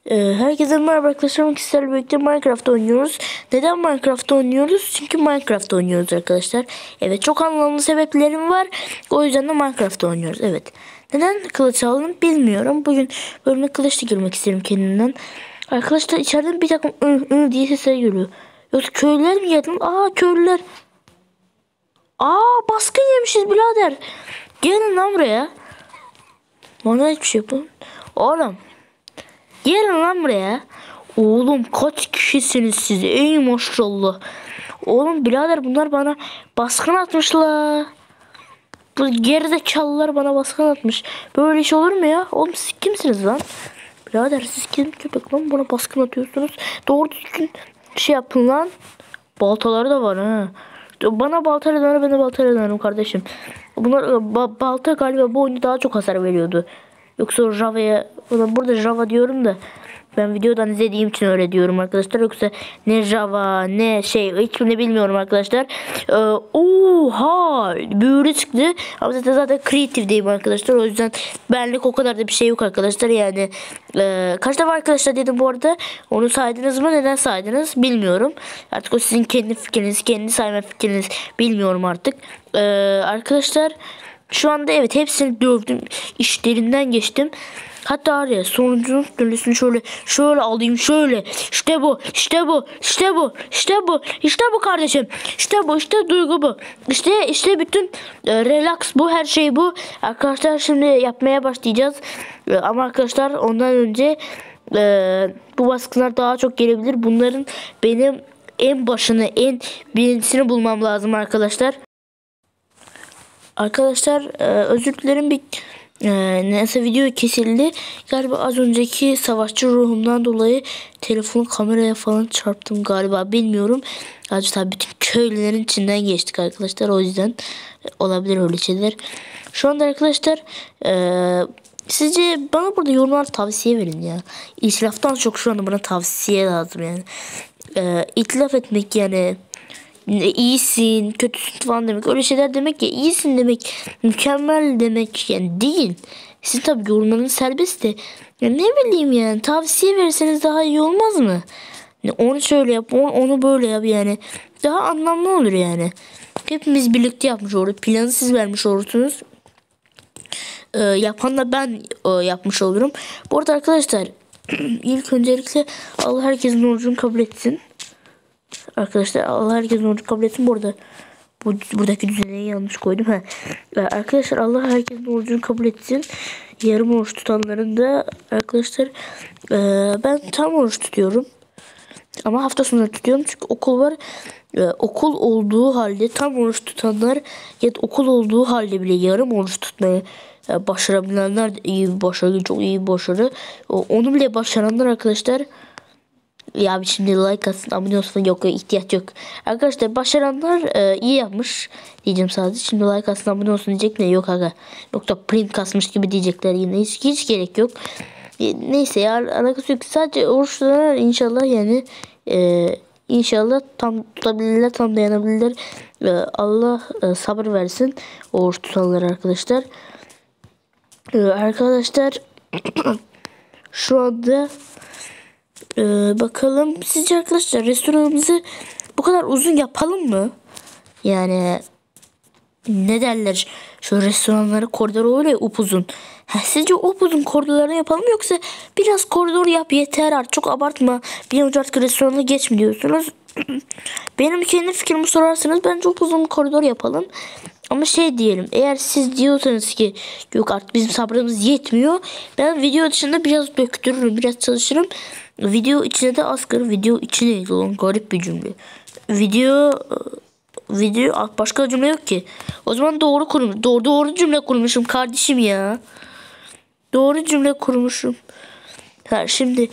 Herkese merhaba arkadaşlar. Sizlerle birlikte Minecraft oynuyoruz. Neden Minecraft oynuyoruz? Çünkü Minecraft oynuyoruz arkadaşlar. Evet, çok anlamlı sebeplerim var. O yüzden de Minecraft oynuyoruz. Evet. Neden kılıç aldım bilmiyorum. Bugün bölüme kılıçla girmek isterim kendimden. Arkadaşlar içeriden bir takım diye sesler geliyor. Yoksa köylüler mi geldi? Köylüler. Baskın yemişiz birader. Gelin lan buraya. Bana hiçbir şey yapın. Oğlum. Gelin lan buraya. Oğlum kaç kişisiniz siz? Ey maşallah. Oğlum birader bunlar bana baskın atmışlar. Bu gerizekalılar bana baskın atmış. Böyle iş olur mu ya? Oğlum siz kimsiniz lan? Birader siz kim köpek lan bana baskın atıyorsunuz? Doğru düzgün şey yapın lan. Baltaları da var ha. Bana balta ederim, ben de balta ederim kardeşim. Bunlar balta galiba bu oyunda daha çok hasar veriyordu. Yoksa Java'ya, burada Java diyorum da ben videodan izlediğim için öyle diyorum arkadaşlar. Yoksa ne Java ne hiçbirini bilmiyorum arkadaşlar. Oha büyülü çıktı. Ama zaten kreatifdeyim arkadaşlar. O yüzden benlik o kadar da bir şey yok arkadaşlar. Yani kaç defa arkadaşlar dedim bu arada. Onu saydınız mı? Neden saydınız? Bilmiyorum. Artık o sizin kendi fikriniz, kendi sayma fikriniz. Bilmiyorum artık. Arkadaşlar şu anda evet hepsini dövdüm. İşlerinden geçtim. Hatta araya sonucunun dönüşünü şöyle alayım şöyle. İşte bu kardeşim. İşte duygu bu. İşte bütün relax bu, her şey bu. Arkadaşlar şimdi yapmaya başlayacağız. Ama arkadaşlar ondan önce bu baskınlar daha çok gelebilir. Bunların benim en birincisini bulmam lazım arkadaşlar. Arkadaşlar özür dilerim, neyse video kesildi. Galiba az önceki savaşçı ruhumdan dolayı telefonu kameraya falan çarptım galiba, bilmiyorum. Tabii bütün köylülerin içinden geçtik arkadaşlar, o yüzden olabilir öyle şeyler. Şu anda arkadaşlar sizce bana burada yorumlar tavsiye verin ya. İtilaftan çok şu anda bana tavsiye lazım yani. İtilaf etmek yani iyisin, kötüsün falan demek. Öyle şeyler demek ya, iyisin demek, mükemmel demek yani değil. Sizin tabii yorumlarınız serbest de. Ya ne bileyim yani, tavsiye verirseniz daha iyi olmaz mı? Yani onu şöyle yap, onu böyle yap yani. Daha anlamlı olur yani. Hepimiz birlikte yapmış oluruz. Planı siz vermiş olursunuz. Yapan da ben yapmış olurum. Bu arada arkadaşlar ilk öncelikle Allah herkesin orucunu kabul etsin. Arkadaşlar Allah herkesin orucunu kabul etsin. Bu arada buradaki düzeneyi yanlış koydum. Arkadaşlar Allah herkesin orucunu kabul etsin. Yarım oruç tutanların da arkadaşlar ben tam oruç tutuyorum. Ama hafta sonları tutuyorum çünkü okul var. Okul olduğu halde tam oruç tutanlar ya da okul olduğu halde bile yarım oruç tutmayı başarabilenler de iyi bir başarı, çok iyi bir başarı. Onu bile başaranlar arkadaşlar, ya şimdi like atsın, abone olsun, yok ihtiyaç yok. Arkadaşlar başaranlar iyi yapmış diyeceğim sadece. Şimdi like atsın, abone olsun diyecek ne yok aga. Yoksa print kasmış gibi diyecekler yine. Hiç gerek yok. Neyse ya, alakası yok. Sadece oruçlar inşallah yani inşallah tam tutabilirler, tam dayanabilirler. Allah sabır versin oruç tutanlara arkadaşlar. Arkadaşlar şu anda bakalım, sizce arkadaşlar restoranımızı bu kadar uzun yapalım mı? Yani ne derler, şu restoranları koridoru öyle upuzun. Sizce upuzun koridorlarını yapalım mı, yoksa biraz koridor yap yeter artık, çok abartma. Bir an önce artık restoranı geç mi diyorsunuz? Benim kendi fikrimi sorarsanız bence upuzun koridor yapalım. Ama diyelim, eğer siz diyorsanız ki yok artık bizim sabrımız yetmiyor, ben video dışında biraz döktürürüm, biraz çalışırım. Video içine de asgari video içine olan garip bir cümle. Video başka cümle yok ki. O zaman doğru cümle kurmuşum kardeşim ya. Doğru cümle kurmuşum. Şimdi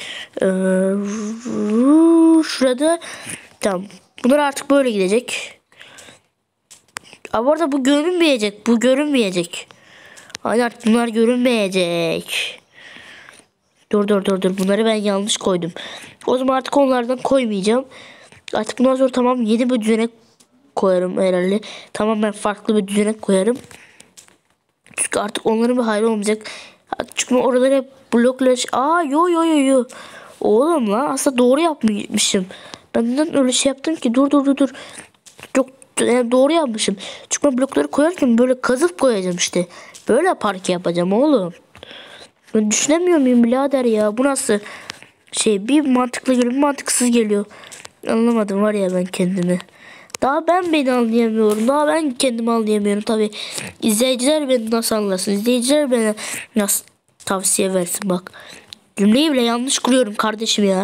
şurada tamam. Bunlar artık böyle gidecek. Ama orada bu görünmeyecek. Hayır, artık bunlar görünmeyecek. Dur. Bunları ben yanlış koydum. O zaman artık onlardan koymayacağım. Artık bundan sonra tamam, yeni bir düzenek koyarım herhalde. Tamam, ben farklı bir düzenek koyarım. Çünkü artık onların bir hali olmayacak. Çünkü oraları hep blokla... Aa yo. Oğlum lan aslında doğru yapmışım. Ben neden öyle şey yaptım ki? Dur. Çok yani doğru yapmışım. Çünkü ben blokları koyarken böyle kazıp koyacağım işte. Böyle park yapacağım oğlum. Ben düşünemiyor muyum birader ya? Bu nasıl şey, bir mantıklı geliyor bir mantıksız geliyor. Anlamadım var ya ben kendimi. Daha ben beni anlayamıyorum. Daha ben kendimi anlayamıyorum tabi. İzleyiciler beni nasıl anlasın? İzleyiciler bana nasıl tavsiye versin bak. Cümleyi bile yanlış kuruyorum kardeşim ya.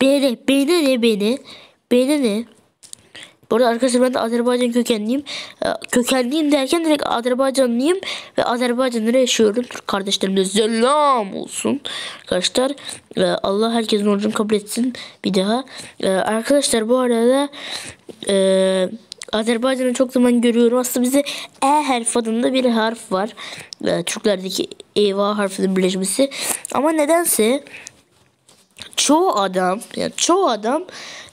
Beni ne? Bu arada arkadaşlar ben de Azerbaycan kökenliyim. Kökenliyim derken direkt Azerbaycanlıyım. Ve Azerbaycan'da yaşıyorum. Türk kardeşlerime selam olsun. Arkadaşlar Allah herkesin orucunu kabul etsin. Bir daha. Arkadaşlar bu arada Azerbaycan'ı çok zaman görüyorum. Aslında bizde E harfi adında bir harf var. Türklerdeki eyvah harfinin birleşmesi. Ama nedense çoğu adam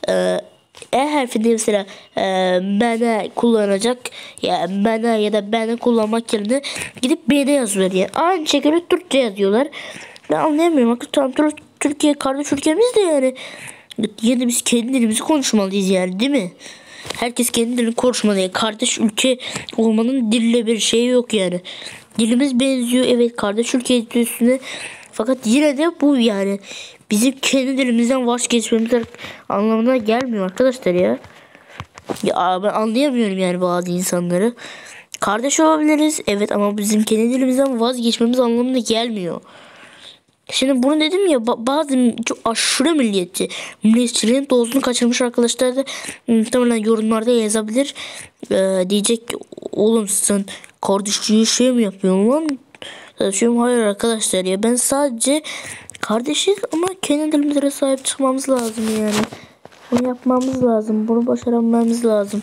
E harfinde mesela bana kullanacak ya bana ya da bana kullanmak yerine gidip bana yazıyorlar yani. Aynı şekilde Türkçe yazıyorlar. Ben anlayamıyorum. Tamam, Türkiye kardeş ülkemiz de yani. Yine biz kendi dilimizi konuşmalıyız yani, değil mi? Herkes kendi dilini konuşmalı. Yani kardeş ülke olmanın dille bir şeyi yok yani. Dilimiz benziyor, evet, kardeş ülke üstüne. Fakat yine de bu yani bizim kendi dilimizden vazgeçmemiz anlamına gelmiyor arkadaşlar ya. Ya ben anlayamıyorum yani bazı insanları. Kardeş olabiliriz evet, ama bizim kendi dilimizden vazgeçmemiz anlamına gelmiyor. Şimdi bunu dedim ya, bazı çok aşırı milliyetçiliğin dozunu kaçırmış arkadaşlar da muhtemelen yorumlarda yazabilir. Diyecek oğlum sen kardeşliği şey mi yapıyorsun lan? Şimdi hayır arkadaşlar ya, ben sadece kardeşiz ama kendi dilimizlere sahip çıkmamız lazım yani. Bunu yapmamız lazım. Bunu başaramamız lazım.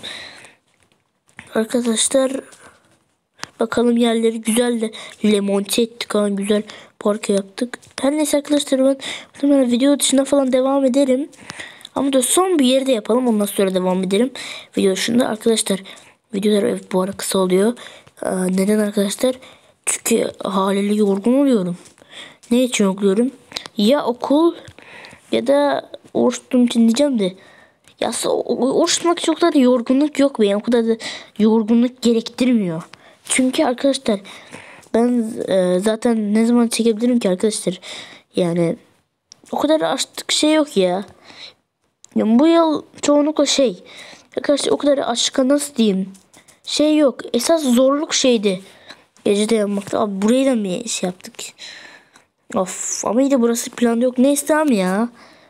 Arkadaşlar bakalım, yerleri güzel de remonte ettik ha, güzel parke yaptık. Her neyse arkadaşlar, ben muhtemelen video dışında falan devam ederim. Ama da son bir yerde yapalım, ondan sonra devam ederim. Video dışında arkadaşlar, videolar bu ara kısa oluyor. Neden arkadaşlar? Çünkü haliyle yorgun oluyorum. Ne için yoruluyorum? Ya okul ya da oruç tuttuğum için diyeceğim de. Ya oruç tutmak çok da yorgunluk yok be. O kadar da yorgunluk gerektirmiyor. Çünkü arkadaşlar ben zaten ne zaman çekebilirim ki arkadaşlar? Yani o kadar açlık şey yok ya. Yani bu yıl çoğunlukla arkadaşlar o kadar açlık nasıl diyeyim? Şey yok. Esas zorluk şeydi. Gecede yanmakta. Abi burayı da mı şey yaptık? Of, ama yine burası planda yok. Neyse tamam ya.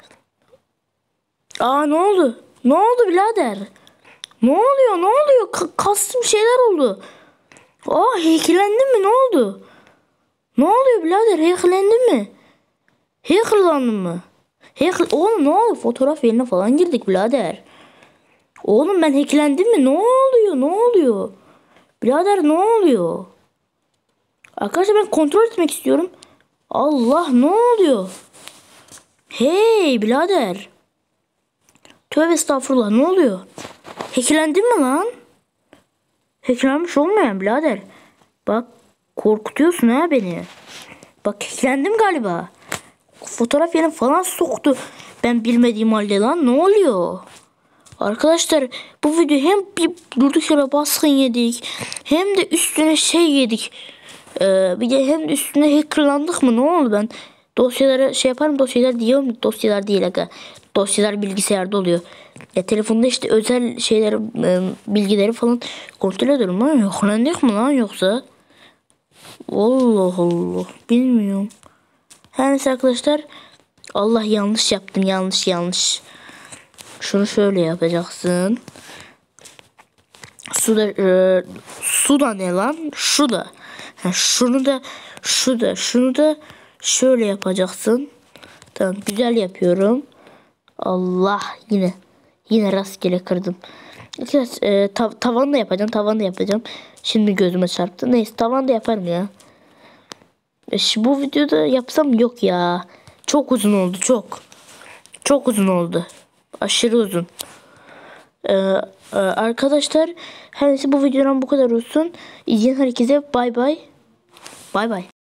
Aa ne oldu? Ne oldu birader? Ne oluyor? Kastım şeyler oldu. Aa hacklendin mi? Ne oldu? Ne oluyor birader? Hacklendin mi? Hackerlandın mı? Oğlum ne oldu? Fotoğraf yerine falan girdik birader. Oğlum ben hacklendim mi? Ne oluyor? Birader ne oluyor? Arkadaşlar ben kontrol etmek istiyorum. Allah ne oluyor? Hey birader. Tövbe estağfurullah, ne oluyor? Hacklendin mi lan? Hacklenmiş olmayan birader. Bak korkutuyorsun ha beni. Bak hacklendim galiba. Fotoğraf yerine falan soktu. Ben bilmediğim halde lan, ne oluyor? Arkadaşlar bu video hem bir durduk yere baskın yedik, hem de üstüne şey yedik. Bir de hem de üstüne hackerlandık mı, ne oldu? Ben dosyaları şey yaparım, dosyalar diyorum, dosyalar değil aga. Dosyalar bilgisayarda oluyor. Ya telefonda işte özel şeyler, bilgileri falan kontrol ediyorum lan. Hacklendik mi lan yoksa? Allah Allah, bilmiyorum. Her neyse arkadaşlar, Allah yanlış yaptım, yanlış. Şunu şöyle yapacaksın. Su da ne lan? Şu da. Şunu da şöyle yapacaksın. Tamam, güzel yapıyorum. Allah, yine rastgele kırdım. Tavan da yapacağım. Şimdi gözüme çarptı. Neyse, tavan da yaparım ya. Bu videoda yapsam yok ya. Çok uzun oldu, çok uzun oldu. Aşırı uzun. Arkadaşlar her neyse, bu videodan bu kadar olsun. İzleyen herkese bay bay.